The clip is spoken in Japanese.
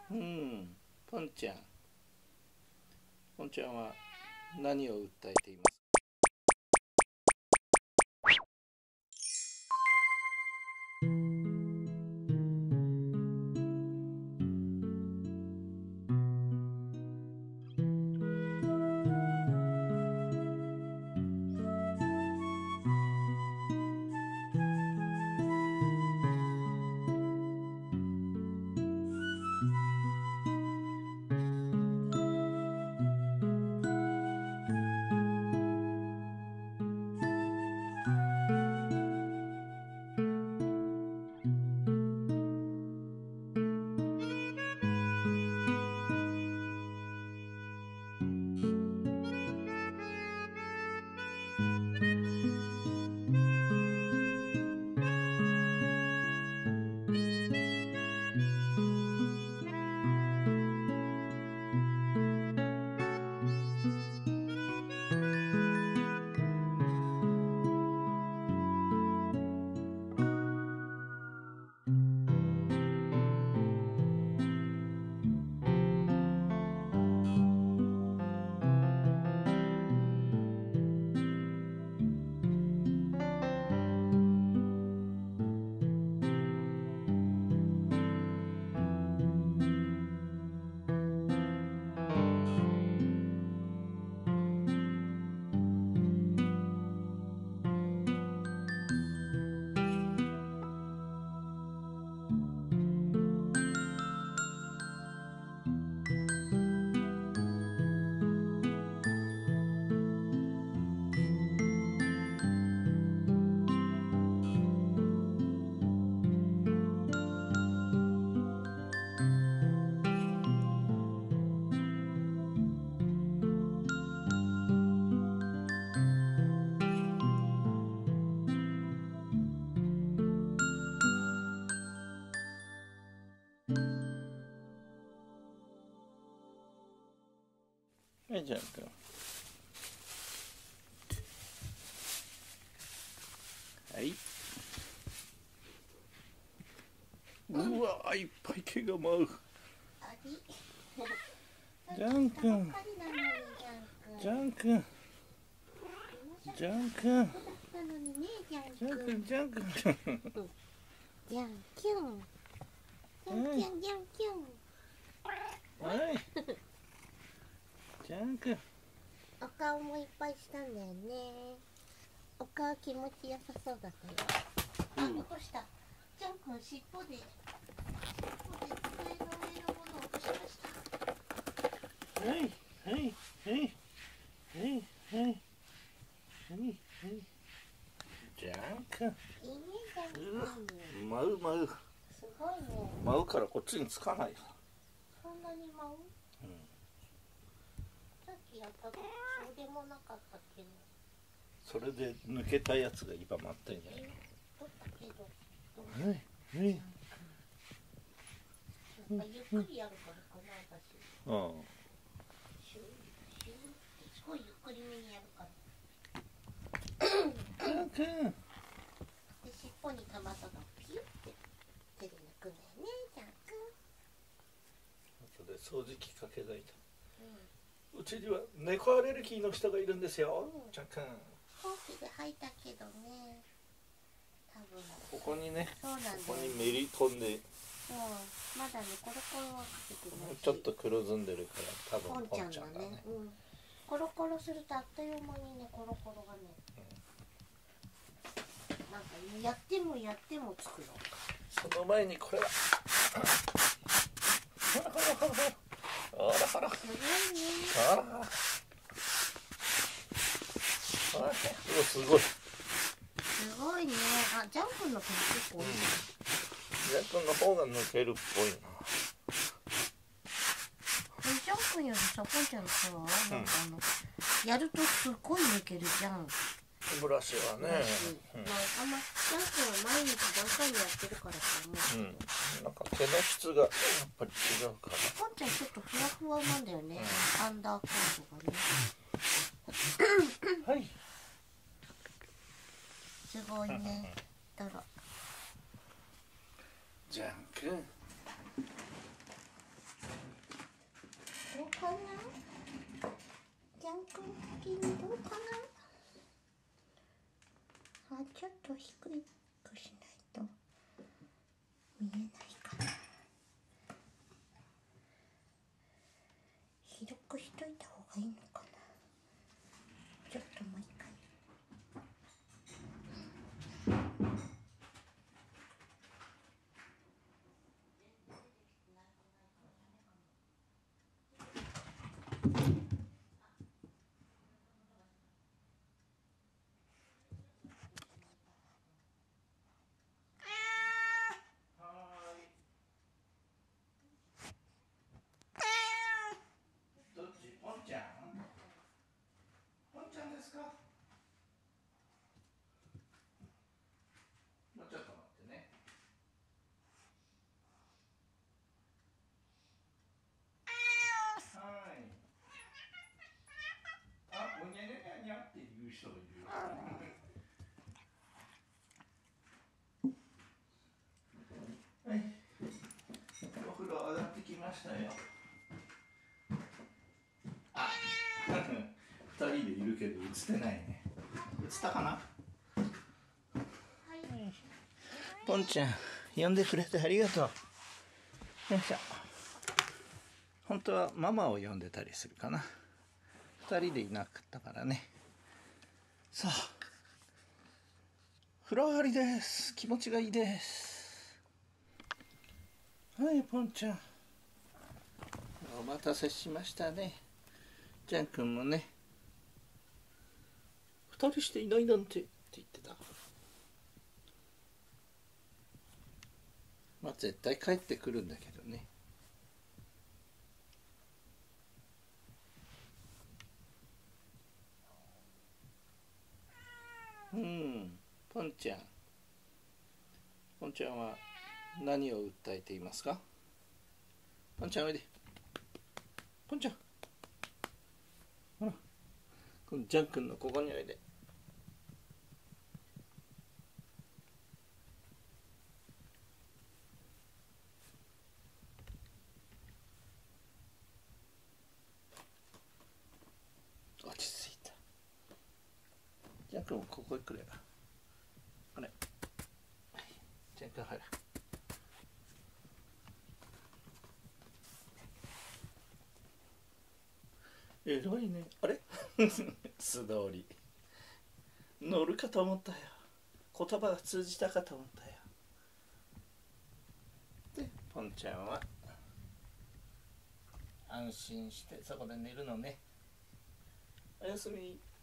うん、ポンちゃん。ポンちゃんは何を訴えています？はい、じゃんくん。はい。うわ、いっぱい毛が舞う。ジャンくん。ジャンくん。ジャンくん。ジャンくん、ジャンくん。 じゃんきゅん。じゃんきゅん、じゃんきゅん。 はい。ジャンくん。 お顔もいっぱいしたんだよね。お顔気持ちよさそうだったよ。あ、落とした。ジャン君尻尾で机の上のものを落としました。 はい、はい、はい、はい、はい、はい、はい。ジャンくん。 いいね、ジャン君。 舞う舞う。 すごいね。 舞うからこっちにつかないよ。 そんなに舞う？さっきやったとそうでもなかったけど。 それで抜けたやつが今待ってんじゃないの？ 取ったけど。 はい、はい。 やっぱゆっくりやるからかな、私。シューシューってすごいゆっくりめにやるから。 ジャンくん。 で、尻尾にたまったのピュって手で抜くんだよね、ジャン君。 後で掃除機かけないと。うちには猫アレルギーの人がいるんですよ。ジャンくん。 ほうきで吐いたけどね。多分。 ここにね。 そうなんだよね。 ここにめり込んで。 まだね、コロコロはかけてないし。 ちょっと黒ずんでるから、多分ポンちゃんだね。コロコロするとあっという間にね、コロコロがね。なんかやってもやってもつくの。 その前にこれは。ほらほらほらほら。ほらほら。 すごいね。 ほら。すごい。 すごいね。あ、ジャン君の毛結構多いね。 ジャン君の方が抜けるっぽいな。 ジャン君よりさ、ポンちゃんさ、なんかやるとすごい抜けるじゃん。 ブラシはね。 まあ、あんまジャン君は毎日何回もやってるからさ、もう。 なんか毛の質がやっぱり違うから。 ポンちゃんちょっとふわふわなんだよね。アンダーコートがね。 はい。 すごいね。だら。 ジャン君。 かな。ジャン君的にどうかな。あ、ちょっと低くしないと見えないかな。広くしといた方がいいのかな。ちょっともう一回。 どっち？ポンちゃん？ポンちゃんですか？もうちょっと待ってね。はい。あ、むにゃにゃにゃにゃって言う人がいるよ。はい。お風呂上がってきましたよ。あ、二人でいるけど映ってないね。映ったかな？ポンちゃん、呼んでくれてありがとう。よいしょ。本当はママを呼んでたりするかな。二人でいなかったからね。さあ、風呂上がりです。気持ちがいいです。はい、ポンちゃん。お待たせしましたね。ジャン君もね。二人していないなんてって言ってた。まあ絶対帰ってくるんだけどね。ポンちゃん。ポンちゃんは何を訴えていますか？ポンちゃんおいで。ポンちゃん。ほら。このジャン君のここにおいで。落ち着いた。ジャン君もここへ来れば。あれ。ジャン君ほら。えらいね。あれ素通り。乗るかと思ったよ。言葉が通じたかと思ったよ。で、ポンちゃんは安心してそこで寝るのね。おやすみ。